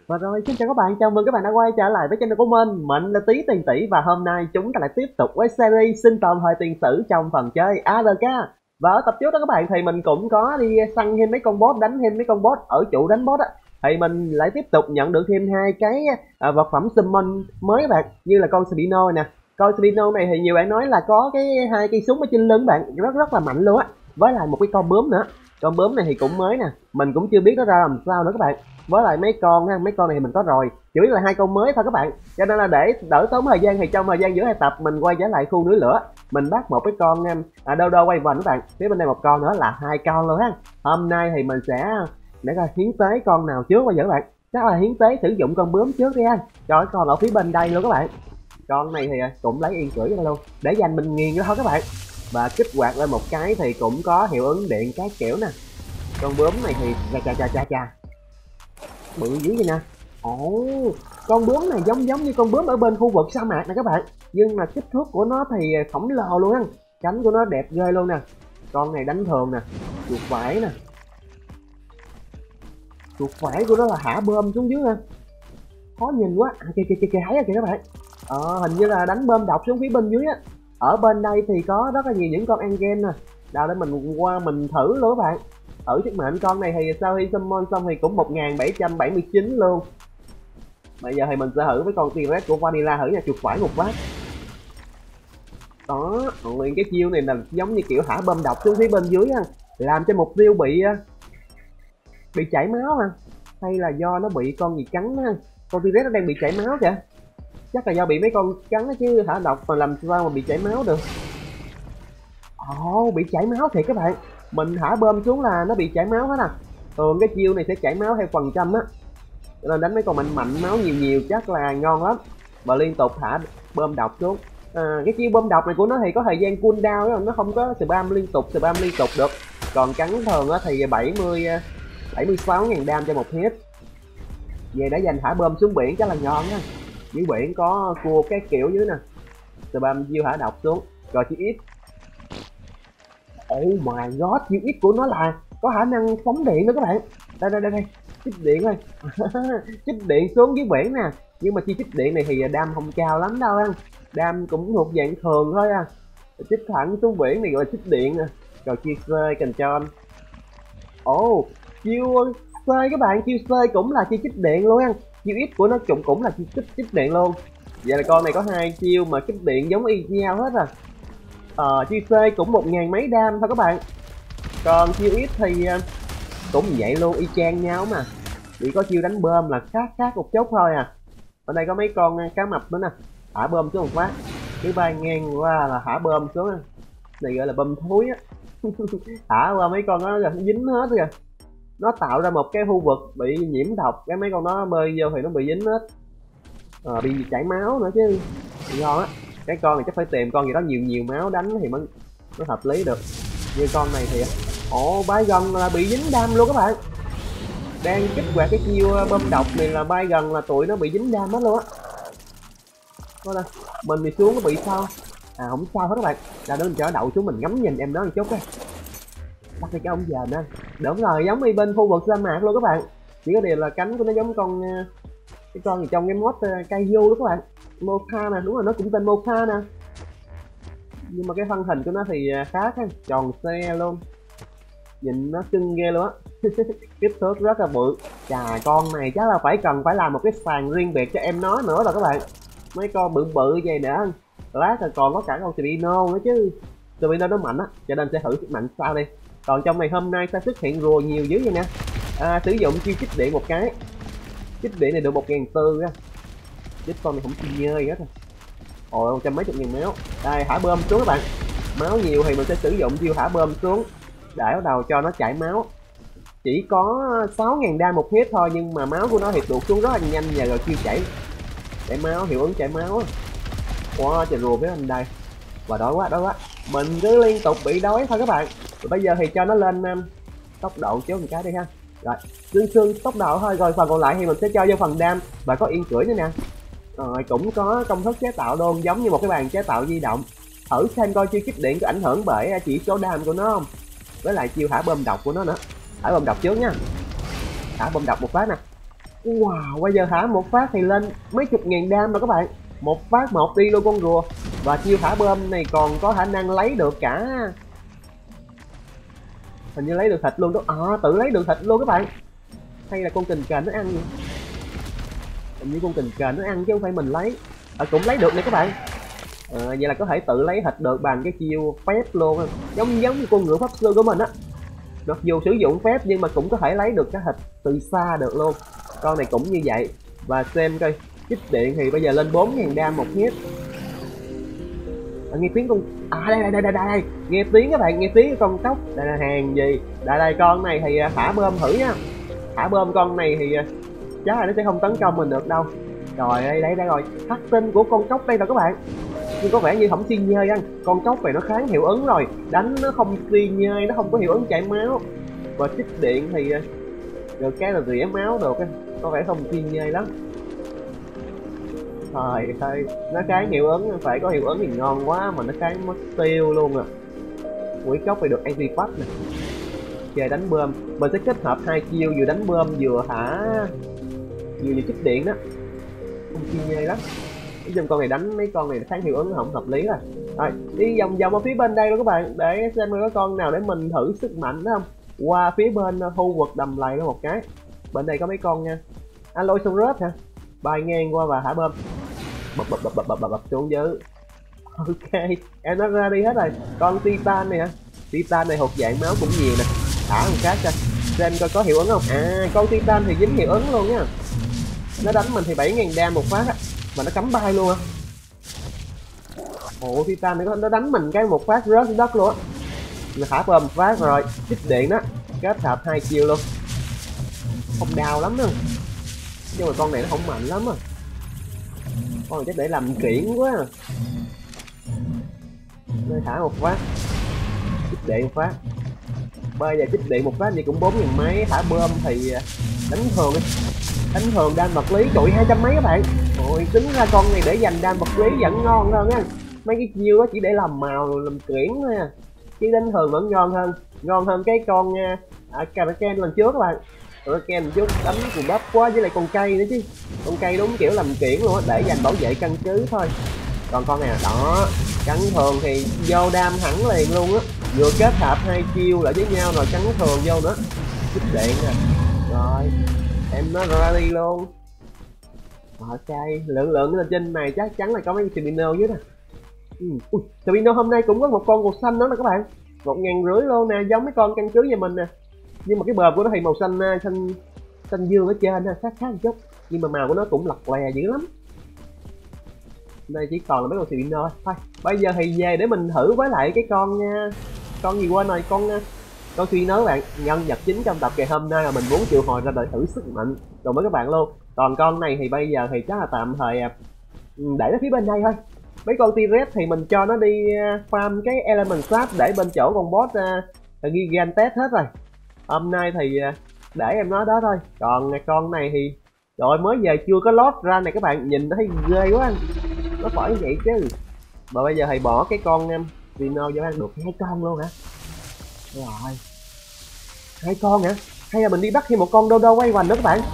Và rồi, xin chào các bạn, chào mừng các bạn đã quay trở lại với channel của mình là Tí Tiền Tỷ và hôm nay chúng ta lại tiếp tục với series sinh tồn thời tiền sử trong phần chơi ARK. Và ở tập trước đó các bạn thì mình cũng có đi săn thêm mấy con boss, đánh thêm mấy con boss ở trụ đánh boss á. Thì mình lại tiếp tục nhận được thêm hai cái vật phẩm summon mới các bạn, như là con Spino nè. Con Spino này thì nhiều bạn nói là có cái hai cây súng ở trên lưng các bạn, rất là mạnh luôn á. Với lại một cái con bướm nữa. Con bướm này thì cũng mới nè, mình cũng chưa biết nó ra làm sao nữa các bạn. Với lại mấy con ha, mấy con này thì mình có rồi, chỉ biết là hai con mới thôi các bạn. Cho nên là để đỡ tốn thời gian thì trong thời gian giữa hai tập mình quay trở lại khu núi lửa, mình bắt một cái con đô đô quay vần các bạn. Phía bên đây một con nữa là hai con luôn ha. Hôm nay thì mình sẽ để coi hiến tế con nào trước bây giờ các bạn. Chắc là hiến tế sử dụng con bướm trước đi ha, cho cái con ở phía bên đây luôn các bạn. Con này thì cũng lấy yên cưỡi ra luôn để dành mình nghiền nó thôi các bạn. Và kích hoạt lên một cái thì cũng có hiệu ứng điện cái kiểu nè. Con bướm này thì chà bự dữ vậy nè. Ồ, con bướm này giống như con bướm ở bên khu vực sa mạc nè các bạn, nhưng mà kích thước của nó thì khổng lồ luôn á, cánh của nó đẹp ghê luôn nè. Con này đánh thường nè, chuột vải nè, chuột vải của nó là hả bơm xuống dưới nè, khó nhìn quá. Kìa thấy kìa các bạn, hình như là đánh bơm độc xuống phía bên dưới á. Ở bên đây thì có rất là nhiều những con angel nè, đâu để mình qua mình thử luôn các bạn. Thử sức mạnh con này thì sau khi summon xong thì cũng 1779 luôn. Bây giờ thì mình sẽ thử với con T-Rex của Vanilla, thử nha, chuột phải một phát. Đó, liền cái chiêu này là giống như kiểu thả bơm độc xuống phía bên dưới ha, làm cho mục tiêu bị chảy máu ha, hay là do nó bị con gì cắn ha. Con T-Rex nó đang bị chảy máu kìa, chắc là do bị mấy con cắn chứ thả độc mà làm sao mà bị chảy máu được. Ồ, bị chảy máu thiệt các bạn, mình thả bơm xuống là nó bị chảy máu hết à. Thường cái chiêu này sẽ chảy máu theo phần trăm á, cho nên đánh mấy con mạnh máu nhiều chắc là ngon lắm. Và liên tục thả bơm độc xuống. Cái chiêu bơm độc này của nó thì có thời gian cooldown đó, nó không có spam liên tục được. Còn cắn thường á thì 76.000 đam cho một hit. Về đã dành thả bơm xuống biển chắc là ngon á. Dưới biển có cua cái kiểu dưới nè, spam chiêu thả độc xuống. Rồi chiêu ít, oh my god, chiêu ít của nó là có khả năng phóng điện nữa các bạn. Đây chích điện thôi. Chích điện xuống dưới biển nè, nhưng mà chi chích điện này thì đam không cao lắm đâu anh, đam cũng thuộc dạng thường thôi à. Chích thẳng xuống biển này gọi là chích điện nè. Rồi chiêu C control. Ồ, chiêu C các bạn, chiêu C cũng là chiêu chích điện luôn anh. Chiêu ít của nó cũng là chiêu chích điện luôn. Vậy là con này có hai chiêu mà chích điện giống y nhau hết à. Chiêu C cũng 1000 mấy đam thôi các bạn. Còn chiêu ít thì cũng vậy luôn, y chang nhau mà, chỉ có chiêu đánh bơm là khác một chút thôi à. Ở đây có mấy con cá mập nữa nè, thả bơm xuống một phát cứ bay ngang qua là thả bơm xuống. Này gọi là bơm thúi á. Thả qua mấy con đó là nó dính hết rồi, nó tạo ra một cái khu vực bị nhiễm độc, cái mấy con đó bơi vô thì nó bị dính hết, bị chảy máu nữa chứ ngon á. Cái con này chắc phải tìm con gì đó nhiều máu đánh thì mới hợp lý được. Như con này thì bay gần là bị dính đam luôn các bạn, đang kích hoạt cái chiêu bơm độc này là bay gần là tụi nó bị dính đam hết luôn á. Coi nè, mình thì xuống nó bị sao? Không sao hết các bạn, ra đó mình chở đậu xuống mình ngắm nhìn em đó một chút á. Bắt cái ông giờ nè, đúng rồi, giống như bên khu vực sa mạc luôn các bạn, chỉ có điều là cánh của nó giống con cái con gì trong cái mod Kaiju đó các bạn, Mocha nè, đúng rồi, nó cũng tên Mocha nè, nhưng mà cái thân hình của nó thì khác ha, tròn xe luôn, nhìn nó cưng ghê luôn á. Kích thước rất là bự. Chà, con này chắc là cần phải làm một cái sàn riêng biệt cho em nó nữa rồi các bạn. Mấy con bự vậy nữa, lát là còn có cả con Spino nữa chứ. Spino nó mạnh á, cho nên sẽ thử sức mạnh sau đi. Còn trong này hôm nay sẽ xuất hiện rùa nhiều dữ vậy nè. Sử dụng chiêu chích điện một cái, chích điện này được 1400 á. Chích con này không chi nhơi hết rồi. Ôi, 100 mấy chục ngàn máu. Đây, thả bơm xuống các bạn, máu nhiều thì mình sẽ sử dụng chiêu thả bơm xuống để bắt đầu cho nó chảy máu. Chỉ có 6000 đam một hit thôi, nhưng mà máu của nó thì tụt xuống rất là nhanh nhờ rồi chiêu chảy máu, hiệu ứng chảy máu. Wow, trời rùa với anh đây. Và đói quá, mình cứ liên tục bị đói thôi các bạn. Rồi bây giờ thì cho nó lên tốc độ trước một cái đi ha. Rồi xương tốc độ thôi, rồi phần còn lại thì mình sẽ cho vô phần đam và có yên cưỡi nữa nè. Rồi cũng có công thức chế tạo luôn, giống như một cái bàn chế tạo di động. Thử xem coi chiêu kích điện có ảnh hưởng bởi chỉ số đam của nó không, với lại chiêu thả bơm độc của nó nữa. Thả bơm độc trước nha, thả bơm độc một phát nè. Wow, bây giờ thả một phát thì lên mấy chục ngàn đam rồi các bạn. Một phát một đi luôn con rùa. Và chiêu thả bơm này còn có khả năng lấy được cả, hình như lấy được thịt luôn đó. Tự lấy được thịt luôn các bạn. Hay là con kình kền nó ăn vậy? Hình như con kình kền nó ăn chứ không phải mình lấy. Cũng lấy được nè các bạn. Vậy là có thể tự lấy thịt được bằng cái chiêu phép luôn. Giống giống như con ngựa pháp sư của mình á. Mặc dù sử dụng phép nhưng mà cũng có thể lấy được cái thịt từ xa được luôn. Con này cũng như vậy. Và xem coi, chích điện thì bây giờ lên 4.000 đam một hit. Nghe tiếng con, đây, nghe tiếng các bạn, nghe tiếng con cóc. Đây là hàng gì, đây con này thì thả bơm thử nha. Thả bơm con này thì chắc là nó sẽ không tấn công mình được đâu. Rồi đây rồi, thắt tinh của con cóc đây rồi các bạn. Nhưng có vẻ như không xi nhơi anh, con cóc này nó kháng hiệu ứng rồi, đánh nó không xi nhơi, nó không có hiệu ứng chảy máu. Và chích điện thì được cái là rỉa máu được á, có vẻ không xi nhơi lắm. Trời ơi, nó kháng hiệu ứng, phải có hiệu ứng thì ngon quá mà nó kháng mất tiêu luôn à. Quỷ cốc thì được anti pass nè. Chơi đánh bơm, mình sẽ kết hợp hai chiêu vừa đánh bơm vừa thả, vừa chích điện đó. Không chi nhê lắm. Nói chung con này đánh mấy con này kháng hiệu ứng không hợp lý rồi. Rồi, đi vòng vòng ở phía bên đây luôn các bạn, để xem có con nào để mình thử sức mạnh đó không. Qua phía bên khu vực đầm lầy đó một cái. Bên đây có mấy con nha. Allosaurus hả? Bay ngang qua và thả bơm. Bập xuống dưới. Ok, em nó ra đi hết rồi. Con Titan này hả? Titan này hột dạng máu cũng nhiều nè. Thả một cái cho xem coi có hiệu ứng không. Con Titan thì dính hiệu ứng luôn nha. Nó đánh mình thì 7.000 đam một phát á, mà nó cắm bay luôn á. Titan này nó đánh mình cái một phát rớt xuống đất luôn á. Mình thả bơm một phát rồi, chích điện đó, kết hợp hai chiêu luôn. Không đau lắm đâu. Nhưng mà con này nó không mạnh lắm à. Con này chắc để làm kiển quá à. Nơi thả một phát, chích điện một phát. Bây giờ chích điện một phát thì cũng 4.000 mấy, thả bơm thì đánh thường đi. Đánh thường đam vật lý trụi 200 mấy các bạn. Ôi, tính ra con này để dành đam vật lý vẫn ngon hơn á. Mấy cái chiêu đó chỉ để làm màu làm kiển thôi à. Chứ đánh thường vẫn ngon hơn cái con Kraken lần trước các bạn. Kraken lần trước đánh cùng bắp quá, với lại con cây nữa chứ. Con cây đúng kiểu làm kiển luôn á, để dành bảo vệ căn cứ thôi. Còn con này là đó, cắn thường thì vô đam hẳn liền luôn á. Vừa kết hợp hai chiêu lại với nhau rồi cắn thường vô nữa. Chích điện nè. Rồi, em nó ra đi luôn. Ok, lượng lên trên này chắc chắn là có mấy Sabino dưới nè. Sabino hôm nay cũng có một con màu xanh đó nè các bạn. 1.500 luôn nè, giống mấy con căn cứ nhà mình nè. Nhưng mà cái bờm của nó thì màu xanh dương ở trên ha, khác một chút. Nhưng mà màu của nó cũng lặt lè dữ lắm. Đây chỉ còn là mấy con Sabino thôi. Bây giờ thì về để mình thử với lại cái con gì quên rồi, con Sabino các bạn. Nhân vật chính trong tập ngày hôm nay là mình muốn triệu hồi ra đời thử sức mạnh cùng với các bạn luôn. Còn con này thì bây giờ thì chắc là tạm thời để nó phía bên đây thôi. Mấy con T-Rex thì mình cho nó đi farm cái element swap để bên chỗ con boss Gigantes hết rồi. Hôm nay thì để em nói đó thôi. Còn con này thì rồi mới giờ chưa có lót ra này các bạn, nhìn nó thấy ghê quá. Nó phải vậy chứ. Mà bây giờ thì bỏ cái con Dino vô ăn được 2 con luôn hả? Rồi, 2 con hả? Hay là mình đi bắt thêm một con Dodo quay vành nữa các bạn?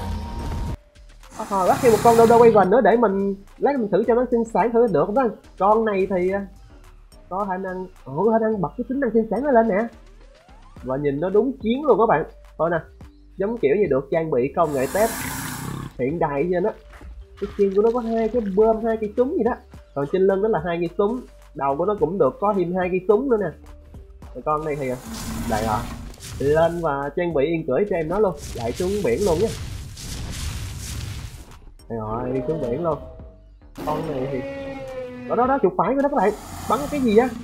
Bắt thêm một con Dodo quay vành nữa để mình lát mình thử cho nó sinh sản thử được không đó. Con này thì có khả năng bật cái tính năng sinh sản nó lên nè. Và nhìn nó đúng chiến luôn các bạn. Thôi nè, giống kiểu như được trang bị công nghệ test hiện đại trên đó. Cái chân của nó có 2 cái bơm, 2 cây súng gì đó. Còn trên lưng đó là 2 cây súng. Đầu của nó cũng được có thêm 2 cây súng nữa nè. Rồi con này thì đây rồi. Lên và trang bị yên cưỡi cho em nó luôn. Lại xuống biển luôn nhé. Rồi đi xuống biển luôn. Con này thì đó chuột phải của nó các bạn. Bắn cái gì á?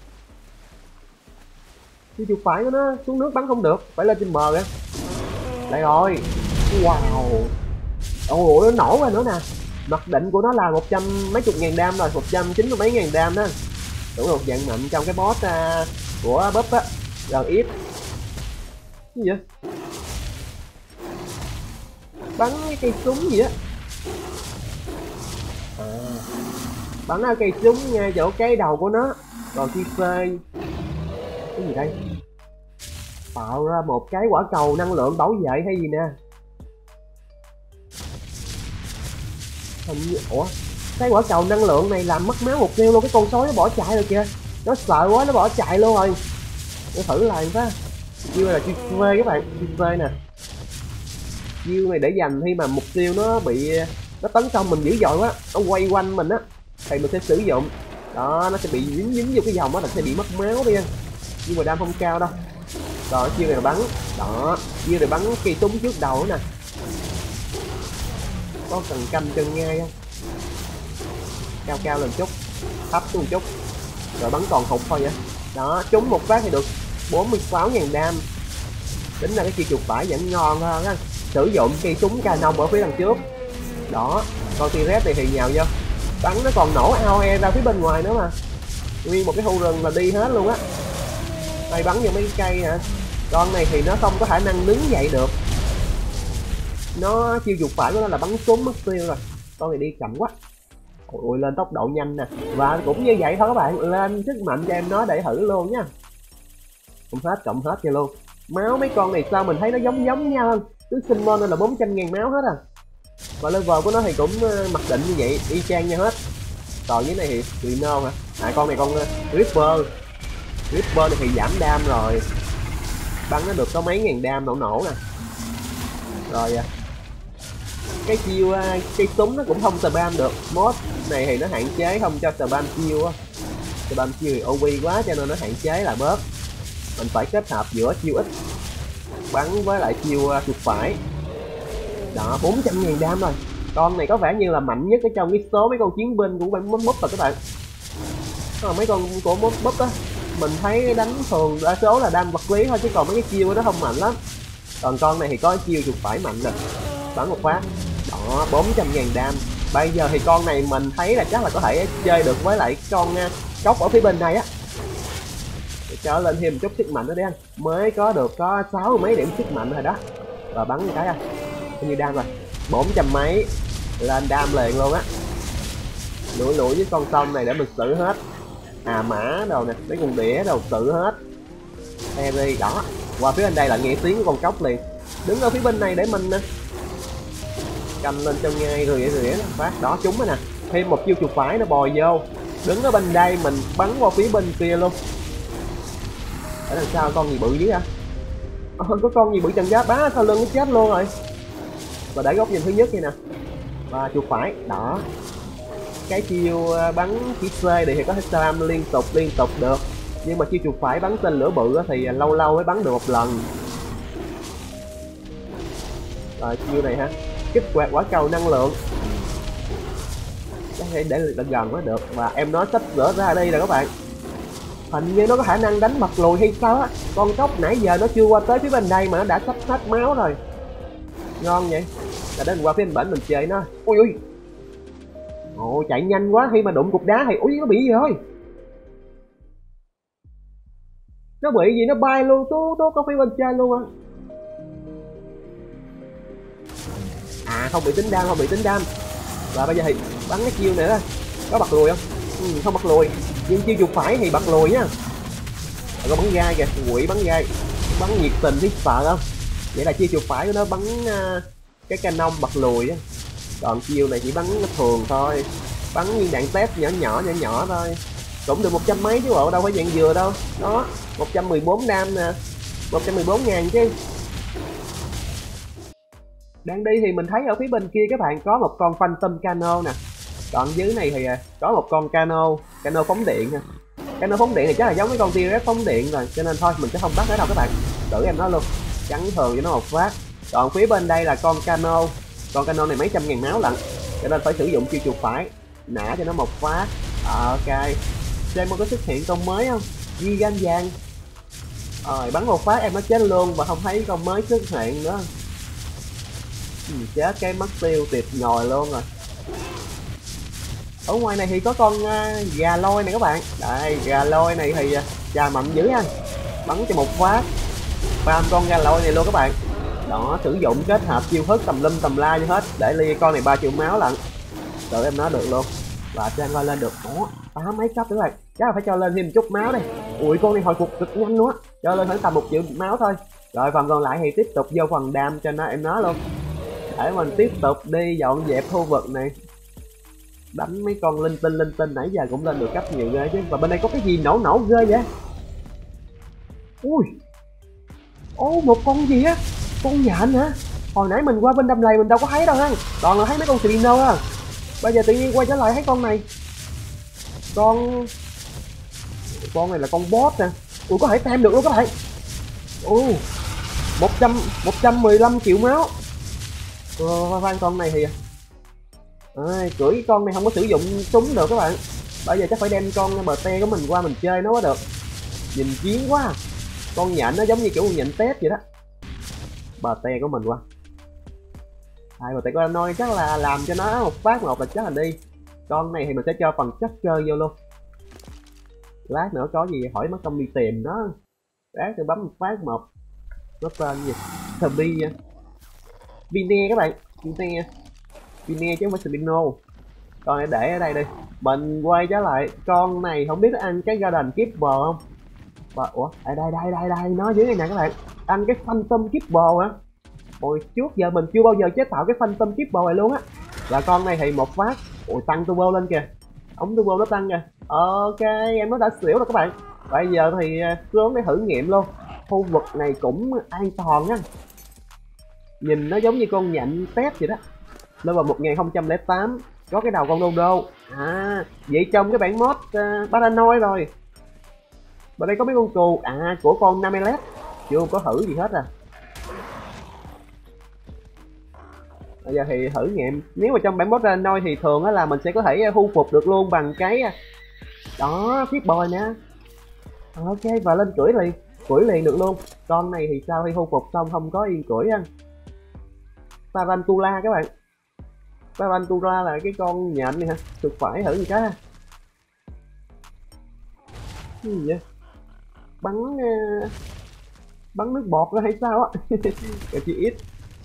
Cái chuột phải của nó xuống nước bắn không được, phải lên trên bờ kìa. Đây rồi. Wow. Ôi nó nổ ra nữa nè. Mặc định của nó là 100 mấy chục ngàn đam rồi, 190 mấy ngàn đam đó. Đúng một dạng mạnh trong cái boss của buff á, gần ít. Cái gì vậy? Bắn cái cây súng gì á. Bắn ở cây súng ngay chỗ cái đầu của nó. Còn khi phê cái gì đây? Tạo ra một cái quả cầu năng lượng bảo vệ hay gì nè. Hình như ủa, cái quả cầu năng lượng này làm mất máu mục tiêu luôn. Cái con sói nó bỏ chạy rồi kìa, nó sợ quá nó bỏ chạy luôn rồi. Để thử lại phát. Chiêu này là chiêu phê các bạn, chiêu phê nè. Chiêu này để dành khi mà mục tiêu nó bị nó tấn công mình dữ dội quá, nó quay quanh mình á, thì mình sẽ sử dụng. Đó, nó sẽ bị dính vô cái vòng đó, là sẽ bị mất máu đi anh. Nhưng mà đam không cao đâu. Rồi chiêu này là bắn. Đó, chiêu này bắn cây súng trước đầu nè. Có cần canh chân ngay không? Cao cao lên chút, thấp xuống một chút. Rồi bắn còn hụt thôi vậy. Đó, trúng một phát thì được 46.000 đam. Tính là cái chiêu chuột phải vẫn ngon hơn á. Sử dụng cây súng canon ở phía đằng trước. Đó, con T-Rex này thì nhào vô. Bắn nó còn nổ AOE ra phía bên ngoài nữa mà. Nguyên một cái khu rừng là đi hết luôn á. Đây bắn vô mấy cây hả? Con này thì nó không có khả năng đứng dậy được. Nó chiêu chuột phải của nó là bắn trúng mất tiêu rồi. Con này đi chậm quá. Ui, lên tốc độ nhanh nè. Và cũng như vậy thôi các bạn, lên sức mạnh cho em nó để thử luôn nha. Cộng hết cho luôn. Máu mấy con này sao mình thấy nó giống nhau hơn. Cứ sinh mon nên là 400.000 máu hết à. Và level của nó thì cũng mặc định như vậy, y chang nhau hết. Còn dưới này thì Rhino hả? À con này con Ripper. Ripper này thì giảm đam rồi. Bắn nó được có mấy ngàn đam nổ nè. Rồi cái chiêu cây súng nó cũng không spam được. Mod này thì nó hạn chế không cho spam chiêu á. Spam chiêu thì OP quá cho nên nó hạn chế lại bớt. Mình phải kết hợp giữa chiêu ít bắn với lại chiêu chuột phải. Đó, 400.000 đam rồi. Con này có vẻ như là mạnh nhất ở trong cái số mấy con chiến binh của bên búp rồi các bạn. Mấy con của búp á, mình thấy đánh thường đa số là đam vật lý thôi, chứ còn mấy cái chiêu nó không mạnh lắm. Còn con này thì có chiêu chuột phải mạnh rồi. Bắn một phát. Đó, 400.000 đam. Bây giờ thì con này mình thấy là chắc là có thể chơi được với lại con cốc ở phía bên này á. Để cho lên thêm một chút sức mạnh nữa đi anh. Mới có được có 60 mấy điểm sức mạnh rồi đó. Và bắn một cái bao nhiêu đam rồi? 400 mấy. Lên đam liền luôn á. Lủi với con sông này để mình xử hết. Mã đồ nè, mấy con đĩa đồ xử hết. Harry đó. Qua phía bên đây là nghe tiếng của con cốc liền. Đứng ở phía bên này để mình canh lên cho ngay rỉa phát đó trúng rồi nè. Thêm một chiêu chuột phải nó bò vô. Đứng ở bên đây mình bắn qua phía bên kia luôn. Ở đằng sau con gì bự dưới hả? Có con gì bự trần giáp bá sau lưng nó chết luôn rồi. Và để góc nhìn thứ nhất đây nè. Và chuột phải đó. Cái chiêu bắn chỉ C thì có thể spam liên tục được. Nhưng mà chiêu chuột phải bắn tên lửa bự thì lâu mới bắn được một lần. Rồi chiêu này ha, kích hoạt quả cầu năng lượng. Chắc phải để gần mới được. Và em nó sắp rỡ ra đây rồi các bạn. Hình như nó có khả năng đánh mặt lùi hay sao á. Con cốc nãy giờ nó chưa qua tới phía bên đây mà nó đã sắp hết máu rồi. Ngon vậy. Là đến qua phía bên bển mình chơi nó. Ui ui. Ồ, chạy nhanh quá, khi mà đụng cục đá thì ui nó bị gì rồi. Nó bị gì nó bay luôn, tú có phía bên trên luôn á. Không bị tính đam. Và bây giờ thì bắn cái chiêu này đó. Có bật lùi không? Không bật lùi. Nhưng chiêu chuột phải thì bật lùi nhá. Có bắn gai kìa, quỷ bắn gai. Bắn nhiệt tình thấy sợ không? Vậy là chiêu chuột phải của nó bắn cái canon bật lùi á. Còn chiêu này chỉ bắn thường thôi. Bắn viên đạn tép nhỏ thôi. Cũng được 100 mấy chứ bộ, đâu phải dạng dừa đâu. Đó, 114 đam nè. 114.000 chứ. Đang đi thì mình thấy ở phía bên kia các bạn có một con Phantom Cano nè. Còn dưới này thì có một con Cano phóng điện nè. Cano phóng điện thì chắc là giống với con T-Rex phóng điện rồi, cho nên thôi mình sẽ không bắt nó đâu các bạn. Tự em nó luôn, chắn thường cho nó một phát. Còn phía bên đây là con Cano. Con Cano này mấy trăm ngàn máu lận, cho nên phải sử dụng chiêu chuột phải nã cho nó một phát. Ok, xem có xuất hiện con mới không? Di gan vàng. Rồi bắn một phát em nó chết luôn và không thấy con mới xuất hiện nữa. Chết cái mất tiêu tuyệt ngồi luôn rồi. Ở ngoài này thì có con gà lôi này các bạn. Đây, gà lôi này thì chà mạnh dữ anh. Bắn cho một phát farm con gà lôi này luôn các bạn. Đó, sử dụng kết hợp chiêu thức tầm lum tầm la cho hết. Để ly con này 3 triệu máu lận. Tự em nói được luôn. Và cho anh lên được 8 mấy cấp các bạn. Chắc là phải cho lên thêm một chút máu đây. Ui, con này hồi phục cực nhanh luôn á. Cho lên khoảng tầm 1 triệu máu thôi. Rồi phần còn lại thì tiếp tục vô phần đam cho nó em nói luôn. Để mình tiếp tục đi dọn dẹp khu vực này. Đánh mấy con linh tinh nãy giờ cũng lên được cấp nhiều ghê chứ. Và bên đây có cái gì nổ nổ ghê vậy? Ui, ô một con gì á, con nhện hả? Hồi nãy mình qua bên đầm lầy mình đâu có thấy đâu ha, toàn là thấy mấy con Spino á. Bây giờ tự nhiên quay trở lại thấy con này. Con này là con boss nè. Ui có thể tem được luôn các bạn. Ui 115 triệu máu. Khoan con này thì cưỡi con này không có sử dụng súng được các bạn. Bây giờ chắc phải đem con bờ te của mình qua mình chơi nó mới được. Nhìn chiến quá. Con nhện nó giống như kiểu con nhện tép vậy đó. Bờ te của mình qua. Bờ te của nói chắc là làm cho nó một phát một là chắc là đi. Con này thì mình sẽ cho phần chắc chơi vô luôn. Lát nữa có gì hỏi mất công đi tìm nó. Lát tôi bấm một phát một. Nó tên gì? Thơby nha. Vine các bạn. Vine chứ không phải Spino. Con này để ở đây đi. Mình quay trở lại. Con này không biết nó ăn cái Garden Keeper không? Ủa? Đây nó dưới này nè các bạn. Ăn cái Phantom Keeper hả? Ôi trước giờ mình chưa bao giờ chế tạo cái Phantom Keeper này luôn á. Và con này thì một phát. Ôi tăng turbo lên kìa. Ống turbo nó tăng kìa. Ok em nó đã xỉu rồi các bạn. Bây giờ thì xuống để thử nghiệm luôn. Khu vực này cũng an toàn á. Nhìn nó giống như con nhện tép vậy đó. Lên vào 1008. Có cái đầu con đô đô. Vậy trong cái bản mod Paranoid rồi. Bên đây có mấy con cừu. Của con Namelet. Chưa có thử gì hết à. Bây giờ thì thử nghiệm. Nếu mà trong bản mod Paranoid thì thường á là mình sẽ có thể thu phục được luôn bằng cái đó chiếc bòi nè. Ok và lên cưỡi liền được luôn. Con này thì sao khi thu phục xong không có yên cưỡi ăn. Tarantula các bạn. Tarantula là cái con nhện này hả? Thực phải thử gì cái. Cái gì vậy? Bắn nước bọt ra hay sao á? Cái chi ít.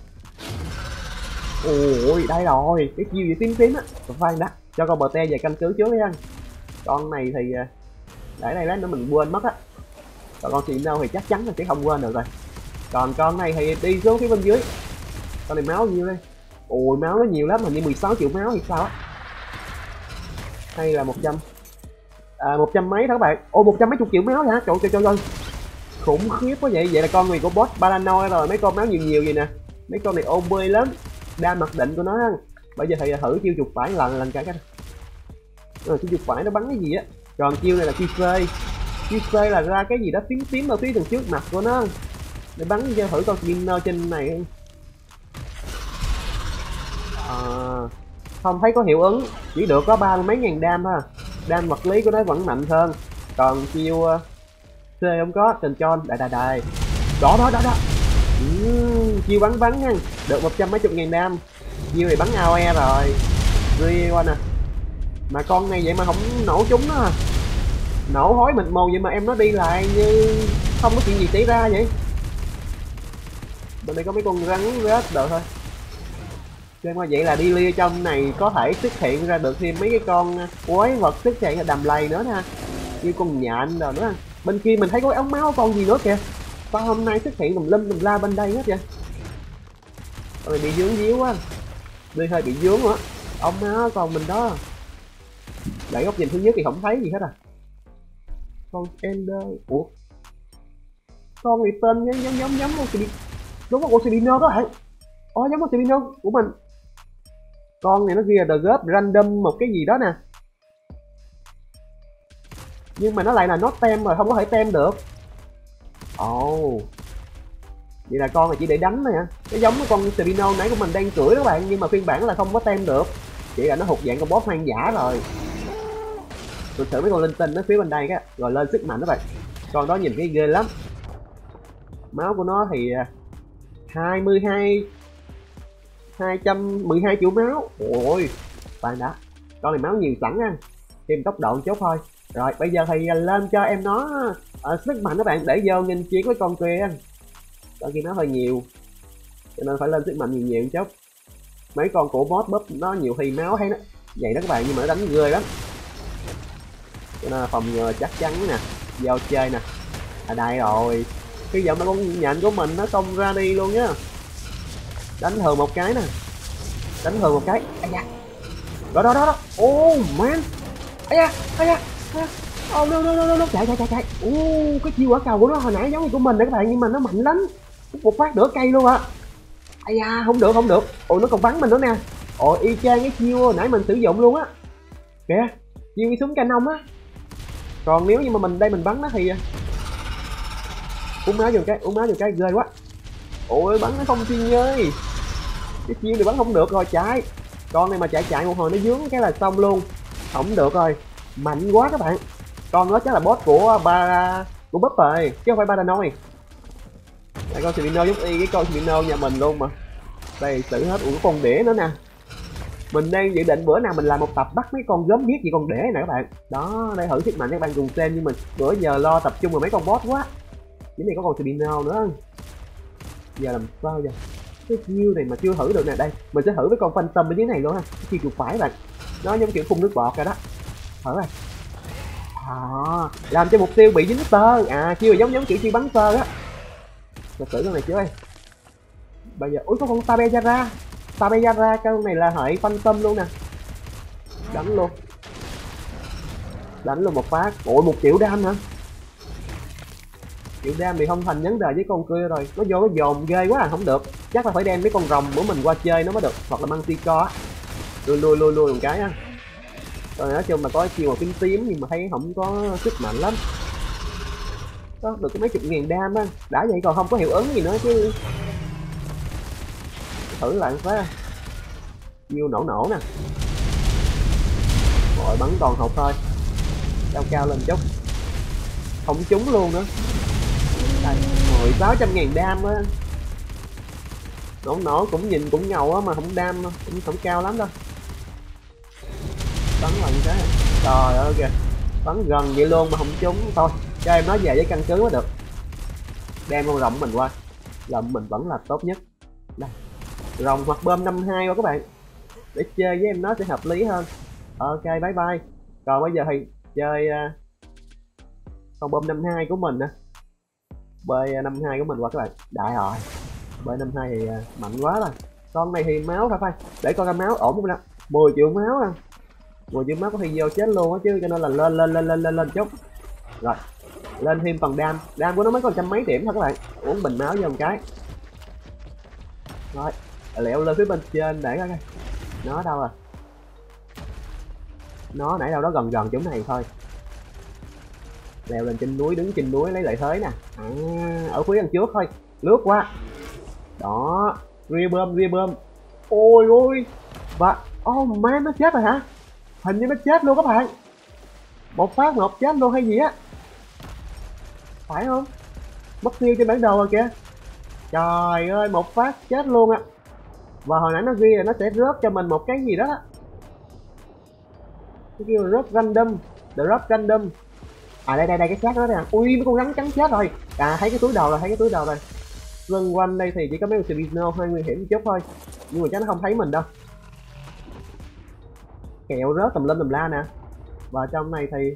Ôi đây rồi, cái chiêu gì tím á. Khoan đã, cho con bờ te về canh cứ trước đi anh. Con này thì để đây lát nữa mình quên mất á. Còn con xịn đâu thì chắc chắn là sẽ không quên được rồi. Còn con này thì đi xuống phía bên dưới. Con này máu nhiêu đây? Ôi máu nó nhiều lắm, hình như 16 triệu máu thì sao á. Hay là 100 mấy đó các bạn. Ôi 100 mấy chục triệu máu hả? Trời ơi. Khủng khiếp quá vậy. Vậy là con người của boss Paranoid rồi. Mấy con máu nhiều vậy nè. Mấy con này OP lắm. Đa mặc định của nó. Bây giờ thì thử chiêu chụp phải lần cái. Chiêu chụp phải nó bắn cái gì á. Còn chiêu này là chiêu C. Chiêu C là ra cái gì đó tím ở phía đằng trước mặt của nó. Để bắn cho thử con Spinner trên này. Không thấy có hiệu ứng. Chỉ được có 30 mấy ngàn đam thôi. Đam vật lý của nó vẫn mạnh hơn. Còn chiêu C không có. Tình tròn đây. Đó. Chiêu bắn nha. Được 100 mấy chục ngàn đam. Chiêu này bắn AOE rồi. Ria qua nè. Mà con này vậy mà không nổ chúng nó à. Nổ hối mịt mù vậy mà em nó đi lại như không có chuyện gì xảy ra vậy. Bên đây có mấy con rắn rết được thôi. Cho qua vậy là đi lia trong này có thể xuất hiện ra được thêm mấy cái con quái vật xuất hiện ở đầm lầy nữa ha. Như con nhện rồi nữa. Bên kia mình thấy có cái ống máu con gì nữa kìa. Sao hôm nay xuất hiện tùm la bên đây hết vậy? Rồi bị dướng díu quá. Đi hơi bị dướng nữa. Ống máu con mình đó. Để góc nhìn thứ nhất thì không thấy gì hết à. Con Ender. Ủa? Con này tên giống con Spino. Đúng không? Con Spino đó hả? Giống con Spino của mình. Con này nó ghi là The God Random một cái gì đó nè. Nhưng mà nó lại là not tem rồi, không có thể tem được. Vậy là con này chỉ để đánh thôi hả? Nó giống cái con Spino nãy của mình đang cưỡi đó bạn. Nhưng mà phiên bản là không có tem được. Chỉ là nó thuộc dạng con boss hoang dã rồi. Tôi thử mấy con linh tinh nó phía bên đây cái rồi lên sức mạnh đó bạn. Con đó nhìn cái ghê lắm. Máu của nó thì 212 triệu máu. Ôi bạn đã. Con này máu nhiều sẵn nha. Thêm tốc độ chút thôi. Rồi bây giờ thì lên cho em nó sức mạnh các bạn để vô nhìn chiến với con kia. Con kia nó hơi nhiều. Cho nên phải lên sức mạnh nhiều chút. Mấy con của boss búp nó nhiều thì máu hay nó vậy đó các bạn, nhưng mà nó đánh ghê lắm. Cho nên là phòng ngừa chắc chắn nè. Vô chơi nè. Đây rồi. Cái giọng mà con nhện của mình nó xông ra đi luôn nhá. Đánh thường một cái nè. Đánh thường một cái. Đó đó đó đó. Oh man. Ây da, ây da. Oh no, chạy chạy chạy chạy. Cái chiêu quả cầu của nó hồi nãy giống như của mình nè các bạn, nhưng mà nó mạnh lắm. Một phát nửa cây luôn ạ. Ây da, không được không được. Ôi nó còn bắn mình nữa nè. Ôi y chang cái chiêu hồi nãy mình sử dụng luôn á. Kìa, chiêu cái súng canon á. Còn nếu như mà mình đây mình bắn nó thì uống máu vô cái ghê quá. Ôi bắn nó không Thiên ơi. Cái chiêu này bắn không được rồi, chạy. Con này mà chạy một hồi nó dướng cái là xong luôn. Không được rồi, mạnh quá các bạn. Con đó chắc là boss của Búp rồi chứ không phải Paranoid. Đây con Spino giống y cái con Spino nhà mình luôn mà. Đây xử hết. Ủa con đĩa nữa nè. Mình đang dự định bữa nào mình làm một tập bắt mấy con gớm ghiếc gì con đĩa này các bạn. Đó, đây thử sức mạnh các bạn cùng xem, nhưng mình bữa giờ lo tập trung vào mấy con boss quá. Cái này có con Spino nữa. Giờ làm sao giờ? Cái chiêu này mà chưa thử được nè. Đây mình sẽ thử với con Phantom ở dưới này luôn ha. Cái chiêu chuột phải bạn, nó giống kiểu phun nước bọt rồi đó. Thử rồi. Làm cho mục tiêu bị dính tơ. Chiêu này giống kiểu chiêu bắn tơ á. Mình thử con này trước đây. Bây giờ ui có con Tabejara con này là hệ Phantom luôn nè. Đánh luôn một phát. Ôi 1 triệu đam hả? Triệu đam thì không thành vấn đề với con kia rồi. Nó vô nó dồn ghê quá không được. Chắc là phải đem mấy con rồng của mình qua chơi nó mới được, hoặc là Manticore á. Lui một cái á. Rồi nói chung là có chiêu màu tím nhưng mà thấy không có sức mạnh lắm. Có được cái mấy chục ngàn đam á, đã vậy còn không có hiệu ứng gì nữa chứ. Thử lại phát. Chiêu nổ nè. Rồi bắn toàn hộp thôi. Cao lên chút. Không trúng luôn nữa. Đây, 600.000 đam á. Nổ cũng nhìn cũng ngầu á mà không đam, cũng không cao lắm đâu. Bắn lần cái. Trời ơi kìa. Bắn gần vậy luôn mà không trúng. Thôi cho em nói về với căn cứ mới được. Đem con rồng mình qua. Rồng mình vẫn là tốt nhất. Đây. Rồng hoặc bơm 52 qua các bạn. Để chơi với em nó sẽ hợp lý hơn. Ok bye bye. Còn bây giờ thì chơi con bơm 52 của mình nè. B52 của mình qua các bạn. Đại rồi. B52 thì mạnh quá rồi. Con này thì máu phải. Để coi ra máu ổn không nè. 10 triệu máu à. 10 triệu máu có khi vô chết luôn á chứ, cho nên là lên chút. Rồi. Lên thêm phần đam của nó mới có 100 mấy điểm thôi các bạn. Uống bình máu vô một cái. Rồi, leo lên phía bên trên để coi. Nó đâu rồi? Nó nãy đâu đó gần chỗ này thôi. Leo lên trên núi, đứng trên núi lấy lợi thế nè. Ở phía đằng trước thôi. Lướt qua. Đó, ria bơm. Ôi. Và oh man, nó chết rồi hả? Hình như nó chết luôn các bạn. Một phát một chết luôn hay gì á? Phải không? Mất tiêu trên bản đồ rồi kìa. Trời ơi, một phát chết luôn á. Và hồi nãy nó ghi là nó sẽ rớt cho mình một cái gì đó. Cái kêu rớt random, drop random. Đây cái xác đó nè. Ui mấy con rắn trắng chết rồi. Thấy cái túi đầu rồi, Vân quanh đây thì chỉ có mấy con Spino hơi nguy hiểm một chút thôi. Nhưng mà chắc nó không thấy mình đâu. Kẹo rớt tùm lum tùm la nè. Và trong này thì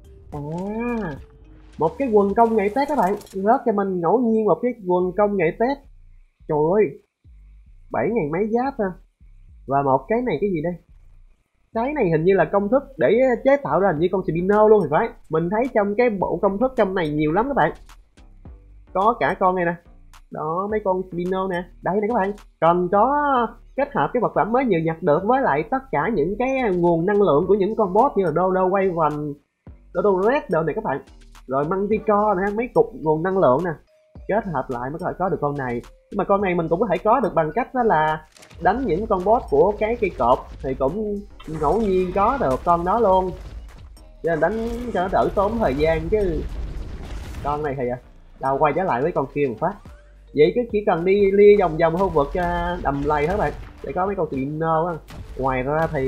một cái quần công nghệ test các bạn. Rớt cho mình ngẫu nhiên một cái quần công nghệ test. Trời ơi 7.000 mấy giáp ha. Và một cái này cái gì đây? Cái này hình như là công thức để chế tạo ra hình như con Spino luôn thì phải. Mình thấy trong cái bộ công thức trong này nhiều lắm các bạn. Có cả con này nè. Đó mấy con Spino nè. Đây nè các bạn. Còn có kết hợp cái vật phẩm mới vừa nhặt được với lại tất cả những cái nguồn năng lượng của những con boss như là Dodo Wyvern, Dodo Red đồ này các bạn. Rồi Manticore nè, mấy cục nguồn năng lượng nè. Kết hợp lại mới có được con này. Nhưng mà con này mình cũng có thể có được bằng cách đó là đánh những con boss của cái cây cột thì cũng ngẫu nhiên có được con đó luôn. Cho nên đánh cho nó đỡ tốn thời gian chứ. Con này thì đâu quay trở lại với con kia một phát. Vậy cứ chỉ cần đi lia vòng khu vực đầm lầy hết bạn để có mấy con Spino á. Ngoài ra thì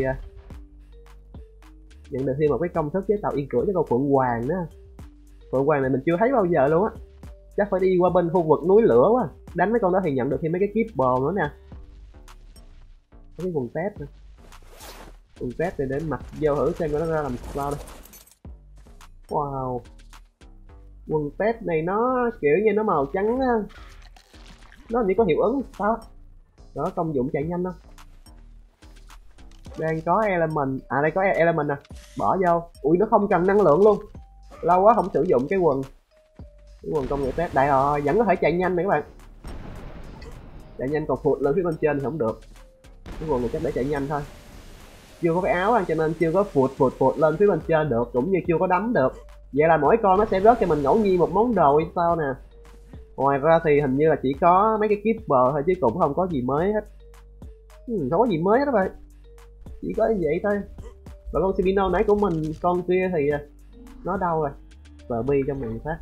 nhận được thêm một cái công thức chế tạo yên cửa cho con Phượng Hoàng đó. Phượng Hoàng này mình chưa thấy bao giờ luôn á. Chắc phải đi qua bên khu vực núi lửa quá. Đánh mấy con đó thì nhận được thêm mấy cái kiếp bò nữa nè. Có cái quần test nữa. Quần test này để mặc vô thử xem nó ra làm sao đây. Wow. Quần test này nó kiểu như nó màu trắng á. Nó chỉ có hiệu ứng sao. Đó công dụng chạy nhanh không. Đang có element, à đây có element nè, bỏ vô. Ui nó không cần năng lượng luôn, lâu quá không sử dụng cái quần công nghệ test. Đây rồi, vẫn có thể chạy nhanh này các bạn, chạy nhanh, còn phụt lên phía bên trên thì không được. Cái quần này chắc để chạy nhanh thôi, chưa có cái áo ăn cho nên chưa có phụt lên phía bên trên được, cũng như chưa có đấm được. Vậy là mỗi con nó sẽ rớt cho mình ngẫu nhiên một món đồ hay sao nè. Ngoài ra thì hình như là chỉ có mấy cái keeper thôi chứ cũng không có gì mới hết. Không có gì mới hết các bạn, chỉ có như vậy thôi. Và con Spino nãy của mình, con kia thì nó đâu rồi? Bi trong này phát.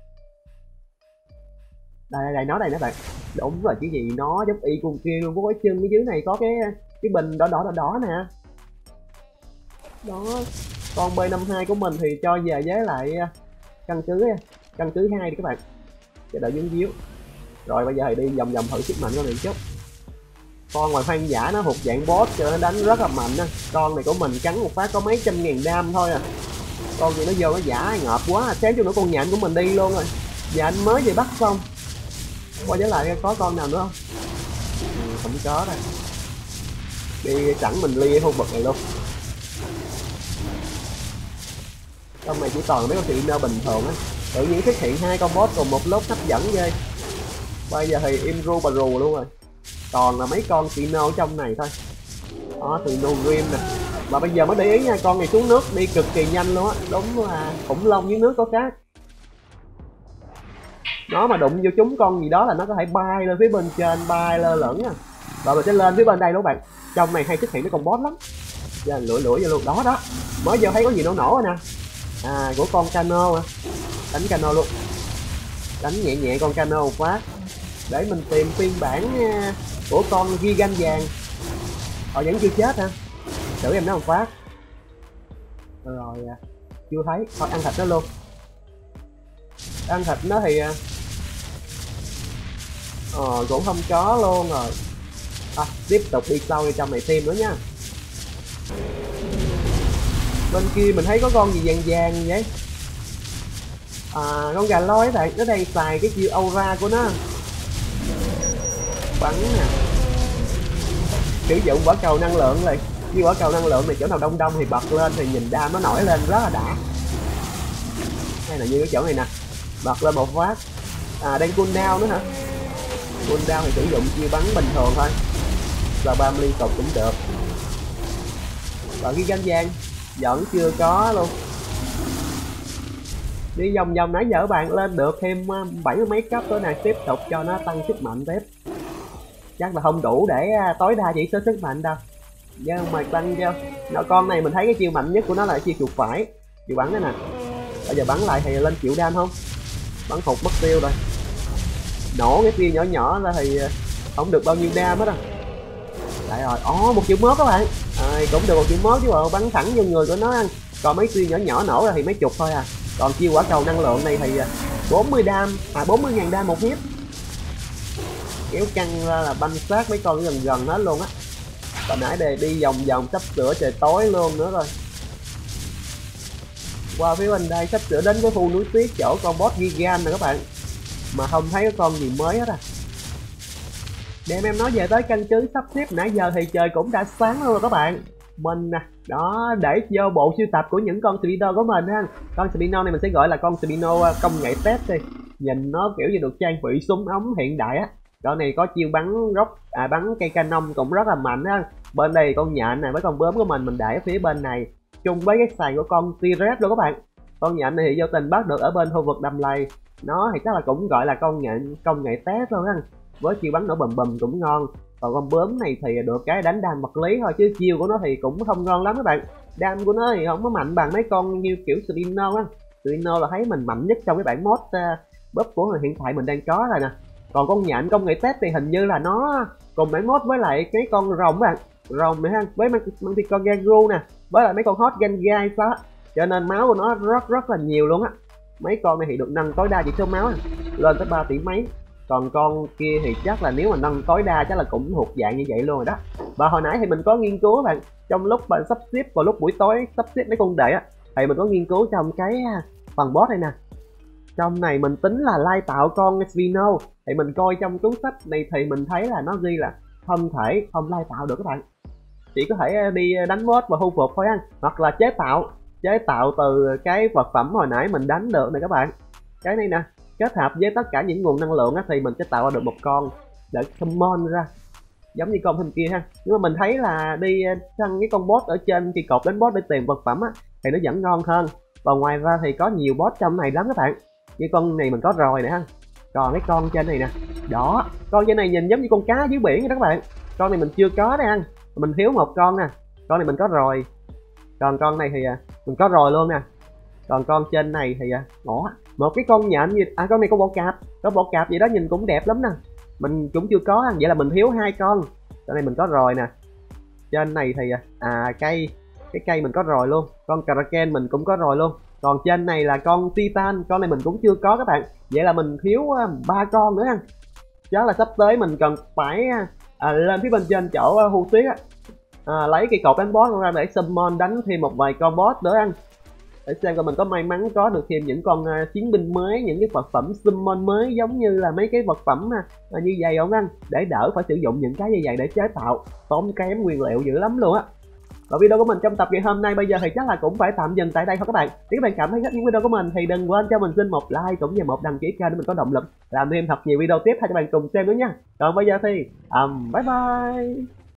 Đây nó đây nè bạn. Đúng rồi, cái gì nó giống y con kia luôn, có cái chân ở dưới này có cái bình đỏ nè. Đó, con B52 của mình thì cho về với lại căn cứ 2 đi các bạn, cho đỡ díu díu. Rồi bây giờ thì đi vòng thử sức mạnh của mình chút. Con ngoài hoang dã nó thuộc dạng boss cho nó đánh rất là mạnh á. Con này của mình cắn một phát có mấy trăm ngàn đam thôi à. Con gì nó vô nó giả ngợp quá, xém chút nữa con nhện của mình đi luôn rồi. Giờ anh mới về bắt xong. Quay trở lại có con nào nữa không? Không có đây. Đi sẵn mình lia khu vực này luôn. Trong này chỉ toàn mấy con Spino bình thường á. Tự nhiên xuất hiện 2 con boss cùng một lúc hấp dẫn ghê. Bây giờ thì Imru bà rù luôn rồi. Toàn là mấy con Spino trong này thôi. Đó, Spino Grim nè. Mà bây giờ mới để ý nha, con này xuống nước đi cực kỳ nhanh luôn á. Đúng là khủng long dưới nước có khác. Nó mà đụng vô chúng con gì đó là nó có thể bay lên phía bên trên, bay lơ lửng à. Rồi mình sẽ lên phía bên đây luôn các bạn. Trong này hay xuất hiện mấy con boss lắm. Giờ lủi vô luôn đó. Mới giờ thấy có gì nổ rồi nè. À, của con Cano à. Đánh Cano luôn. Đánh nhẹ con Cano một phát. Để mình tìm phiên bản của con Gigan vàng. Họ vẫn chưa chết hả? Thử em nó một phát. Rồi chưa thấy, thôi ăn thịt nó luôn. Ăn thịt nó thì cũng không có luôn rồi. Tiếp tục đi sâu vào trong này thêm nữa nha. Bên kia mình thấy có con gì vàng vậy. Con gà lôi bạn, nó đang xài cái chiêu aura của nó. Bắn nè. Sử dụng quả cầu năng lượng này. Như quả cầu năng lượng này chỗ nào đông thì bật lên thì nhìn đam nó nổi lên rất là đã. Hay là như cái chỗ này nè, bật lên một phát. Đang cooldown nữa hả? Cooldown thì sử dụng chiêu bắn bình thường thôi, và bam liên tục cũng được. Còn cái gánh vàng vẫn chưa có luôn. Đi vòng nãy giờ các bạn lên được thêm 70 mấy cấp tối nay, tiếp tục cho nó tăng sức mạnh tiếp. Chắc là không đủ để tối đa chỉ số sức mạnh đâu, nhưng mà tăng cho nó. Con này mình thấy cái chiêu mạnh nhất của nó là chiêu chuột phải, chiêu bắn đó nè. Bây giờ bắn lại thì lên chịu đam không? Bắn phục mất tiêu rồi, nổ cái tiêu nhỏ ra thì không được bao nhiêu đam hết á. Lại rồi, một triệu mốt các bạn. Cũng được 1 triệu mốt chứ bộ, bắn thẳng vô người của nó ăn. Còn mấy tiêu nhỏ nổ ra thì mấy chục thôi à. Còn chiêu quả cầu năng lượng này thì 40 đam, 40.000 đam một hit. Kéo căng ra là banh sát mấy con gần hết luôn á. Hồi nãy đề đi vòng sắp sửa trời tối luôn nữa rồi. Qua phía bên đây sắp sửa đến cái khu núi tuyết chỗ con boss Gigan nè các bạn, mà không thấy có con gì mới hết à. Để em nói về tới căn cứ sắp xếp nãy giờ thì trời cũng đã sáng luôn rồi các bạn. Mình nè, đó, để vô bộ sưu tập của những con Spino của mình ha. Con Spino này mình sẽ gọi là con Spino công nghệ test đi. Nhìn nó kiểu như được trang bị súng ống hiện đại á. Con này có chiêu bắn bắn cây canon cũng rất là mạnh á. Bên đây con nhện này với con bướm của mình để ở phía bên này, chung với cái sàn của con T-Rex luôn các bạn. Con nhện này thì vô tình bắt được ở bên khu vực đầm lầy. Nó thì chắc là cũng gọi là con nhện công nghệ test luôn á, với chiêu bắn nổ bùm cũng ngon. Còn con bướm này thì được cái đánh đam vật lý thôi, chứ chiêu của nó thì cũng không ngon lắm các bạn. Đam của nó thì không có mạnh bằng mấy con như kiểu Spino á. Spino là thấy mình mạnh nhất trong cái bản mod buff của hiện tại mình đang có rồi nè. Còn con nhện công nghệ test thì hình như là nó cùng bản mod với lại cái con rồng các bạn, rồng này ha, với con Gangu nè, với lại mấy con hot Gangai đó, cho nên máu của nó rất là nhiều luôn á. Mấy con này thì được nâng tối đa chỉ số máu lên tới 3 tỷ mấy. Còn con kia thì chắc là nếu mà nâng tối đa chắc là cũng thuộc dạng như vậy luôn rồi đó. Và hồi nãy thì mình có nghiên cứu bạn, trong lúc bạn sắp xếp vào lúc buổi tối sắp xếp mấy con đệ á, thì mình có nghiên cứu trong cái phần boss này nè. Trong này mình tính là lai tạo con Spino, thì mình coi trong cuốn sách này thì mình thấy là nó ghi là không thể không lai tạo được các bạn. chỉ có thể đi đánh boss và thu phục thôi anh, hoặc là chế tạo từ cái vật phẩm hồi nãy mình đánh được này các bạn. Cái này nè, kết hợp với tất cả những nguồn năng lượng á, thì mình sẽ tạo ra được một con để summon ra, giống như con thêm kia ha. Nhưng mà mình thấy là đi săn cái con boss ở trên cây cột đánh boss để tìm vật phẩm á, thì nó vẫn ngon hơn. Và ngoài ra thì có nhiều boss trong này lắm các bạn, như con này mình có rồi nè ha. Còn cái con trên này nè, đó, con trên này nhìn giống như con cá dưới biển vậy đó các bạn. Con này mình chưa có đấy anh, mình thiếu một con nè. Con này mình có rồi, còn con này thì mình có rồi luôn nè. Còn con trên này thì một cái con nhện gì con này có bộ cạp gì đó nhìn cũng đẹp lắm nè, mình cũng chưa có. Vậy là mình thiếu 2 con này mình có rồi nè. Trên này thì cái cây mình có rồi luôn, con Kraken mình cũng có rồi luôn. Còn trên này là con Titan, con này mình cũng chưa có các bạn. Vậy là mình thiếu 3 con nữa ha. Chắc là sắp tới mình cần phải lên phía bên trên chỗ Hu Tuyết lấy cây cột đánh boss ra để summon đánh thêm một vài con boss nữa anh, để xem coi mình có may mắn có được thêm những con chiến binh mới, những cái vật phẩm summon mới, giống như là mấy cái vật phẩm như vậy không anh, để đỡ phải sử dụng những cái như vậy để chế tạo, tốn kém nguyên liệu dữ lắm luôn á. Và video của mình trong tập ngày hôm nay bây giờ thì chắc là cũng phải tạm dừng tại đây thôi các bạn. Nếu các bạn cảm thấy thích những video của mình thì đừng quên cho mình xin một like cũng như một đăng ký kênh để mình có động lực làm thêm thật nhiều video tiếp theo cho bạn cùng xem nữa nha. Còn bây giờ thì bye bye.